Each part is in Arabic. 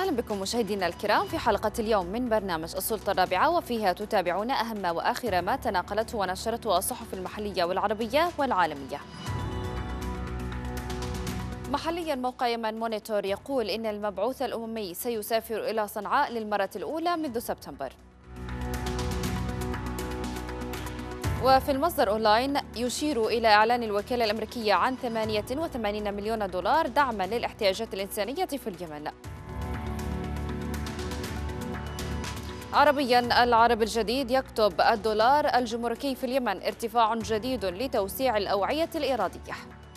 أهلا بكم مشاهدينا الكرام في حلقة اليوم من برنامج السلطة الرابعة، وفيها تتابعون أهم وآخر ما تناقلته ونشرته الصحف المحلية والعربية والعالمية. محليا، موقع يمن مونيتور يقول إن المبعوث الأممي سيسافر إلى صنعاء للمرة الأولى منذ سبتمبر. وفي المصدر أونلاين يشير إلى إعلان الوكالة الأمريكية عن 88 مليون دولار دعما للاحتياجات الإنسانية في اليمن. عربيا، العرب الجديد يكتب الدولار الجمركي في اليمن ارتفاع جديد لتوسيع الأوعية الإيرادية.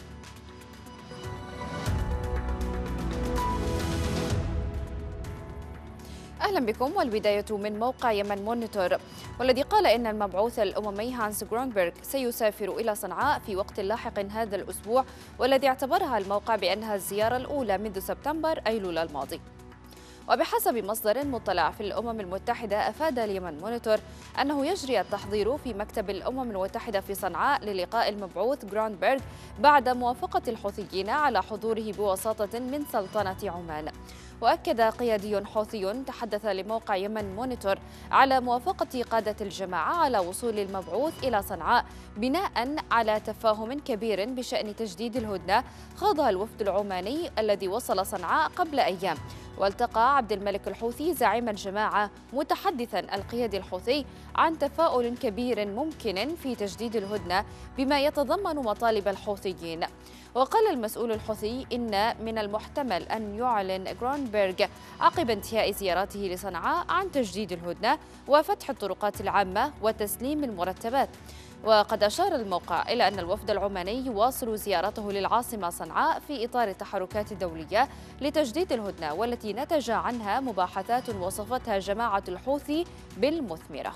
أهلا بكم، والبداية من موقع يمن مونيتور، والذي قال إن المبعوث الأممي هانس جرونبرغ سيسافر إلى صنعاء في وقت لاحق هذا الأسبوع، والذي اعتبرها الموقع بأنها الزيارة الأولى منذ سبتمبر أيلول الماضي. وبحسب مصدر مطلع في الأمم المتحدة، أفاد اليمن مونيتور أنه يجري التحضير في مكتب الأمم المتحدة في صنعاء للقاء المبعوث جرونبرغ بعد موافقة الحوثيين على حضوره بوساطة من سلطنة عمان. وأكد قيادي حوثي تحدث لموقع يمن مونيتور على موافقة قادة الجماعة على وصول المبعوث إلى صنعاء بناء على تفاهم كبير بشأن تجديد الهدنة خاضها الوفد العماني الذي وصل صنعاء قبل أيام. والتقى عبد الملك الحوثي زعيم الجماعة متحدثا القيادي الحوثي عن تفاؤل كبير ممكن في تجديد الهدنة بما يتضمن مطالب الحوثيين. وقال المسؤول الحوثي إن من المحتمل أن يعلن جرونبرغ عقب انتهاء زيارته لصنعاء عن تجديد الهدنة وفتح الطرقات العامة وتسليم المرتبات. وقد أشار الموقع إلى أن الوفد العماني يواصل زيارته للعاصمة صنعاء في إطار التحركات الدولية لتجديد الهدنة، والتي نتج عنها مباحثات وصفتها جماعة الحوثي بالمثمرة.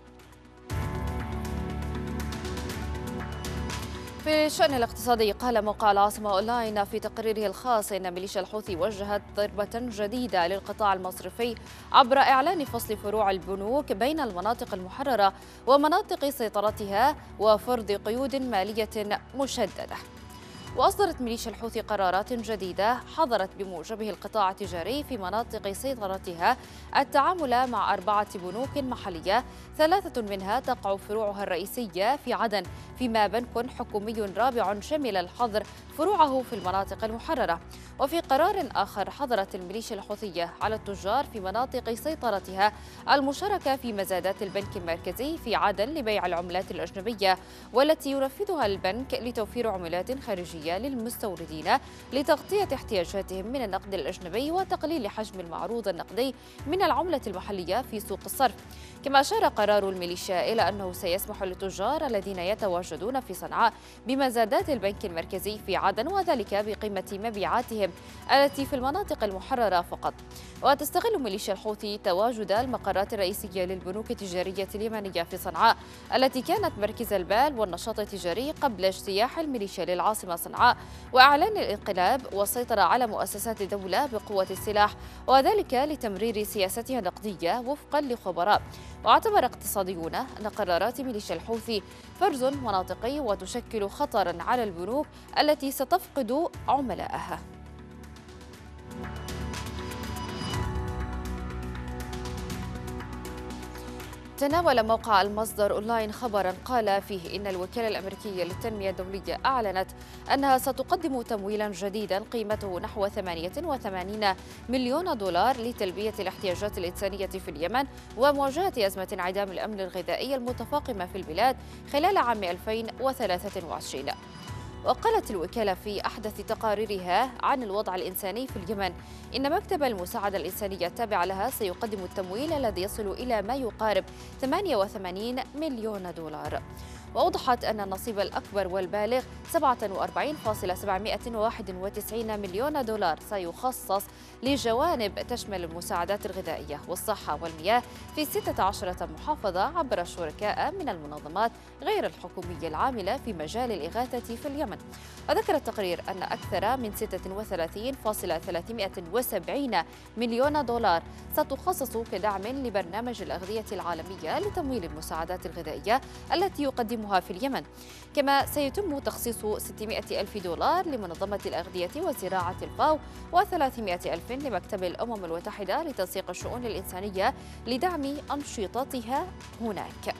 في الشأن الاقتصادي، قال موقع العاصمة أونلاين في تقريره الخاص إن ميليشيا الحوثي وجهت ضربة جديدة للقطاع المصرفي عبر إعلان فصل فروع البنوك بين المناطق المحررة ومناطق سيطرتها وفرض قيود مالية مشددة. وأصدرت ميليشيا الحوثي قرارات جديدة حظرت بموجبه القطاع التجاري في مناطق سيطرتها التعامل مع 4 بنوك محلية، 3 منها تقع فروعها الرئيسية في عدن، فيما بنك حكومي رابع شمل الحظر فروعه في المناطق المحررة. وفي قرار آخر حظرت الميليشيا الحوثية على التجار في مناطق سيطرتها المشاركة في مزادات البنك المركزي في عدن لبيع العملات الأجنبية، والتي ينفذها البنك لتوفير عملات خارجية للمستوردين لتغطية احتياجاتهم من النقد الأجنبي وتقليل حجم المعروض النقدي من العملة المحلية في سوق الصرف. كما أشار قرار الميليشيا إلى أنه سيسمح للتجار الذين يتواجدون في صنعاء بمزادات البنك المركزي في عدن، وذلك بقيمة مبيعاتهم التي في المناطق المحررة فقط. وتستغل ميليشيا الحوثي تواجد المقرات الرئيسية للبنوك التجارية اليمنية في صنعاء، التي كانت مركز البال والنشاط التجاري قبل اجتياح الميليشيا للعاصمة صنعاء وإعلان الانقلاب والسيطرة على مؤسسات الدولة بقوة السلاح، وذلك لتمرير سياستها النقدية وفقا لخبراء. واعتبر اقتصاديون أن قرارات ميليشيا الحوثي فرز مناطقي وتشكل خطرا على البنوك التي ستفقد عملائها. تناول موقع المصدر أونلاين خبرا قال فيه إن الوكالة الأمريكية للتنمية الدولية أعلنت أنها ستقدم تمويلا جديدا قيمته نحو 88 مليون دولار لتلبية الاحتياجات الإنسانية في اليمن ومواجهة أزمة انعدام الأمن الغذائي المتفاقمة في البلاد خلال عام 2023. وقالت الوكالة في أحدث تقاريرها عن الوضع الإنساني في اليمن إن مكتب المساعدة الإنسانية التابع لها سيقدم التمويل الذي يصل إلى ما يقارب 88 مليون دولار. وأوضحت أن النصيب الأكبر والبالغ 47.791 مليون دولار سيخصص لجوانب تشمل المساعدات الغذائية والصحة والمياه في 16 محافظة عبر الشركاء من المنظمات غير الحكومية العاملة في مجال الإغاثة في اليمن. وذكر التقرير أن أكثر من 36.370 مليون دولار ستخصص كدعم لبرنامج الأغذية العالمية لتمويل المساعدات الغذائية التي يقدم تقدمها في اليمن. كما سيتم تخصيص 600 ألف دولار لمنظمة الأغذية وزراعة الفاو و300 ألف لمكتب الأمم المتحدة لتنسيق الشؤون الإنسانية لدعم أنشطتها هناك.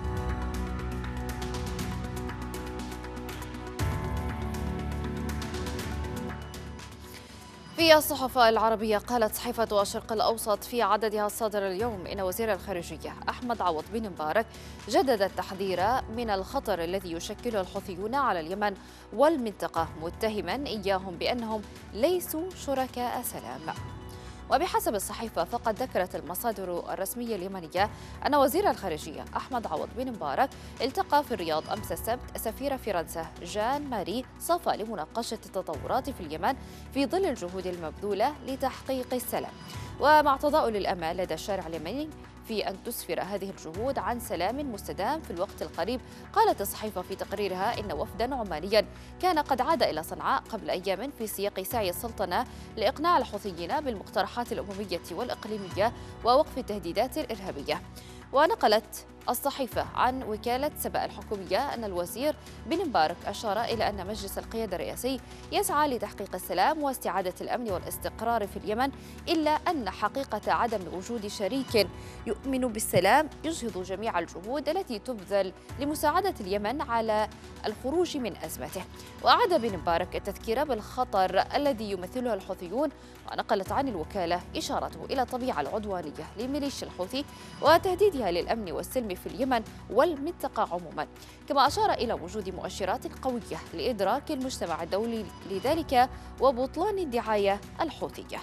في الصحف العربية قالت صحيفة الشرق الأوسط في عددها الصادر اليوم إن وزير الخارجية أحمد عوض بن مبارك جدد التحذير من الخطر الذي يشكله الحوثيون على اليمن والمنطقة، متهما إياهم بأنهم ليسوا شركاء سلام. وبحسب الصحيفة فقد ذكرت المصادر الرسمية اليمنية أن وزير الخارجية أحمد عوض بن مبارك التقى في الرياض أمس السبت سفير فرنسا جان ماري صافا لمناقشة التطورات في اليمن في ظل الجهود المبذولة لتحقيق السلام، ومع تضاؤل الأمال لدى الشارع اليمني في أن تسفر هذه الجهود عن سلام مستدام في الوقت القريب. قالت الصحيفة في تقريرها إن وفدا عمانيا كان قد عاد إلى صنعاء قبل أيام في سياق سعي السلطنة لإقناع الحوثيين بالمقترحات الأممية والإقليمية ووقف التهديدات الإرهابية. ونقلت الصحيفة عن وكالة سبأ الحكومية أن الوزير بن مبارك أشار إلى أن مجلس القيادة الرئاسي يسعى لتحقيق السلام واستعادة الأمن والاستقرار في اليمن، إلا أن حقيقة عدم وجود شريك يؤمن بالسلام يجهض جميع الجهود التي تبذل لمساعدة اليمن على الخروج من أزمته. وأعاد بن مبارك التذكير بالخطر الذي يمثله الحوثيون، ونقلت عن الوكالة إشارته إلى الطبيعة العدوانية لميليشيا الحوثي وتهديدها للأمن والسلم في اليمن والمنطقة عموما، كما أشار إلى وجود مؤشرات قوية لإدراك المجتمع الدولي لذلك وبطلان الدعاية الحوثية.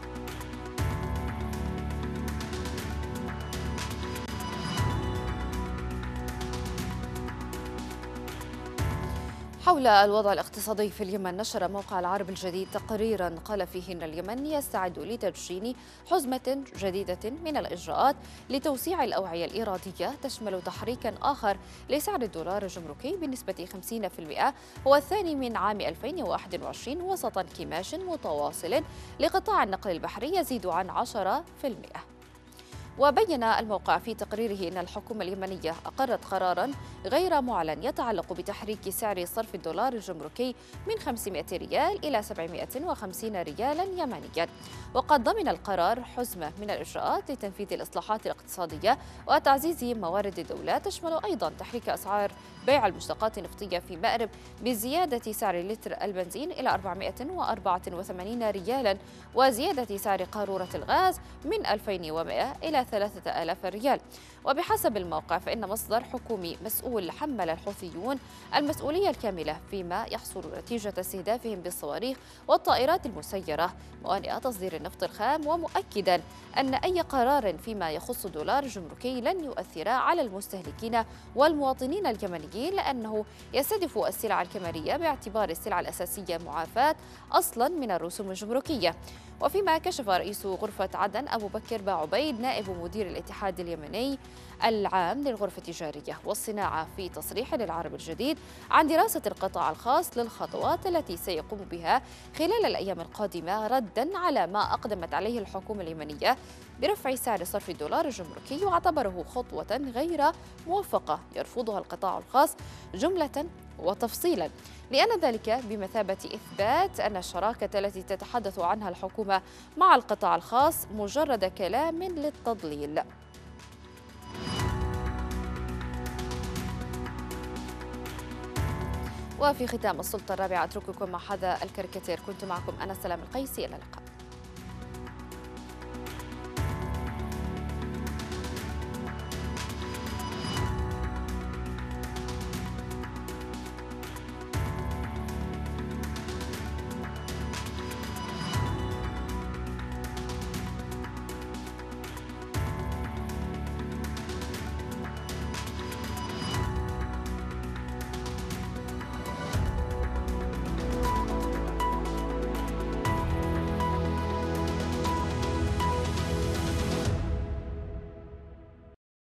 حول الوضع الاقتصادي في اليمن، نشر موقع العرب الجديد تقريرا قال فيه أن اليمن يستعد لتدشين حزمة جديدة من الإجراءات لتوسيع الأوعية الإيرادية تشمل تحريكا آخر لسعر الدولار الجمركي بنسبة 50%، هو الثاني من عام 2021 وسط انكماش متواصل لقطاع النقل البحري يزيد عن 10%. وبين الموقع في تقريره أن الحكومة اليمنية أقرت قراراً غير معلن يتعلق بتحريك سعر صرف الدولار الجمركي من 500 ريال إلى 750 ريالاً يمنياً. وقد ضمن القرار حزمة من الإجراءات لتنفيذ الإصلاحات الاقتصادية وتعزيز موارد الدولة، تشمل أيضاً تحريك أسعار بيع المشتقات النفطية في مأرب بزيادة سعر لتر البنزين إلى 484 ريالاً، وزيادة سعر قارورة الغاز من 2100 إلى 3000 ريال. وبحسب الموقع فإن مصدر حكومي مسؤول حمل الحوثيون المسؤولية الكاملة فيما يحصل نتيجة استهدافهم بالصواريخ والطائرات المسيرة موانئ تصدير النفط الخام، ومؤكدا أن أي قرار فيما يخص الدولار الجمركي لن يؤثر على المستهلكين والمواطنين اليمنيين، لأنه يستهدف السلع الكمالية باعتبار السلع الأساسية معافاة أصلا من الرسوم الجمركية. وفيما كشف رئيس غرفة عدن أبو بكر باعبيد نائب مدير الاتحاد اليمني العام للغرفة التجارية والصناعة في تصريح للعرب الجديد عن دراسة القطاع الخاص للخطوات التي سيقوم بها خلال الأيام القادمة ردا على ما أقدمت عليه الحكومة اليمنية برفع سعر صرف الدولار الجمركي، واعتبره خطوة غير موفقة يرفضها القطاع الخاص جملة وتفصيلا، لأن ذلك بمثابة إثبات أن الشراكة التي تتحدث عنها الحكومة مع القطاع الخاص مجرد كلام للتضليل. وفي ختام السلطة الرابعة أترككم مع هذا الكاريكاتير. كنت معكم أنا سلام القيسي، إلى اللقاء.